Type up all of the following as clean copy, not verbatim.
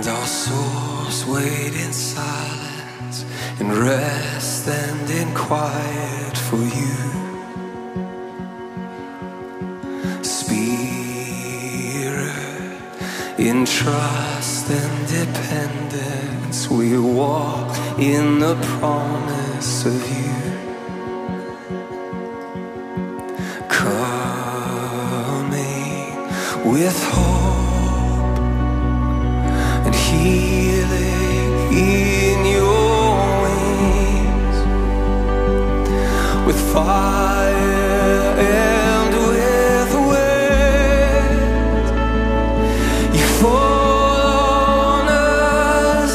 And our souls wait in silence, in rest and in quiet for you. Spirit, in trust and dependence, we walk in the promise of you. Coming with hope and healing in your wings, with fire and with wind, you fall on us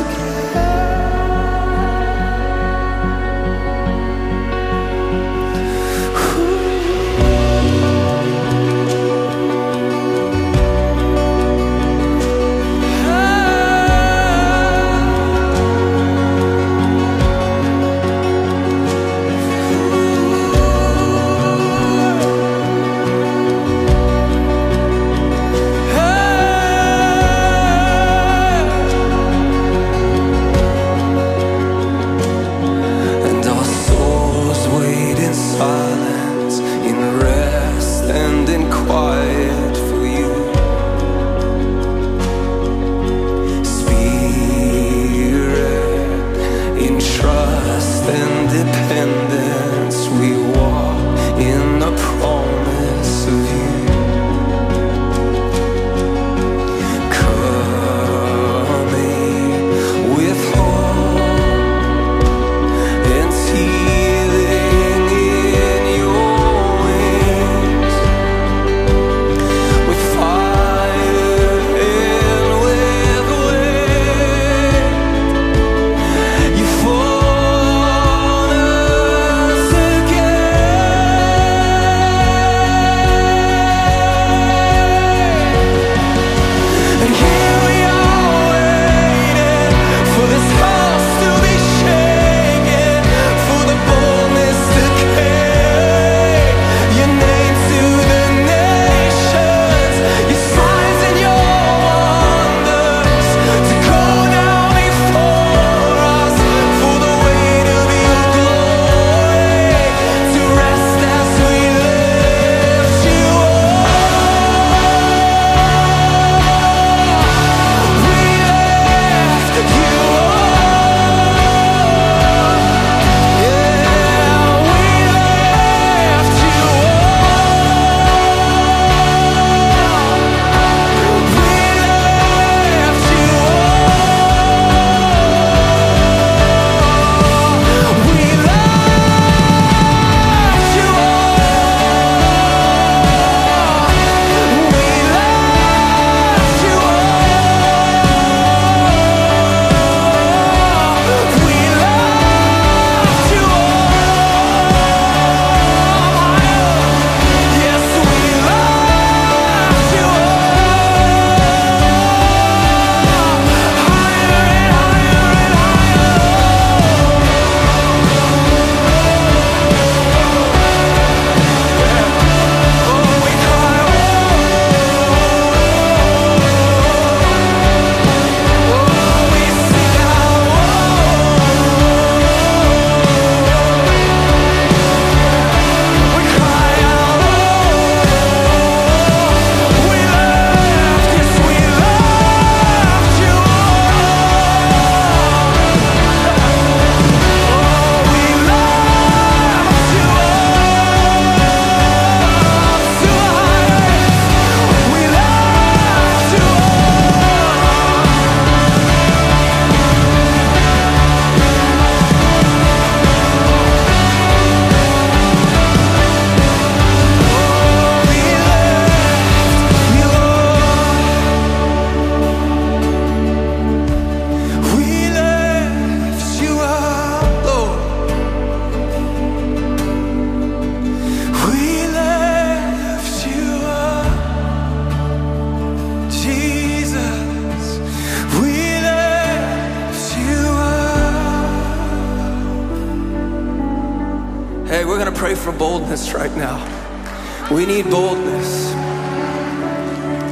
pray for boldness right now. We need boldness.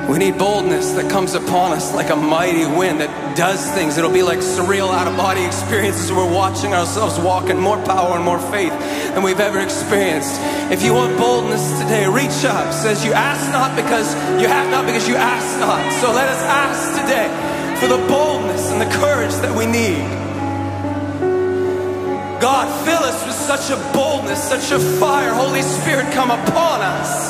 We need boldness that comes upon us like a mighty wind that does things. It'll be like surreal out-of-body experiences. We're watching ourselves walk in more power and more faith than we've ever experienced. If you want boldness today, reach up. It says you ask not because you have not because you ask not. So let us ask today for the boldness and the courage that we need. God, fill us with such a boldness, such a fire. Holy Spirit, come upon us.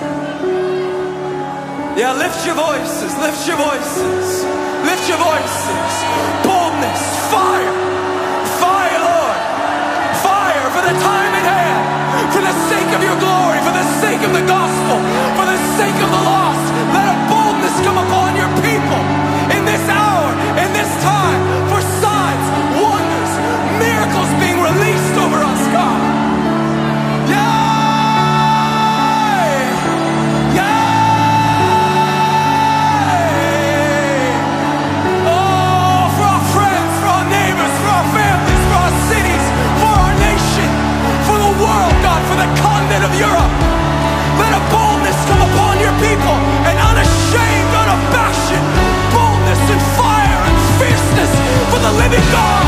Yeah, lift your voices, lift your voices, lift your voices. Boldness, fire, fire, Lord. Fire for the time at hand, for the sake of your glory, for the sake of the gospel, for the sake of the lost. Let a boldness come upon your people in this hour, in this time, for signs, wonders, miracles being released over us, God. Yeah! For the continent of Europe, let a boldness come upon your people, an unashamed, unabashed boldness and fire and fierceness for the living God.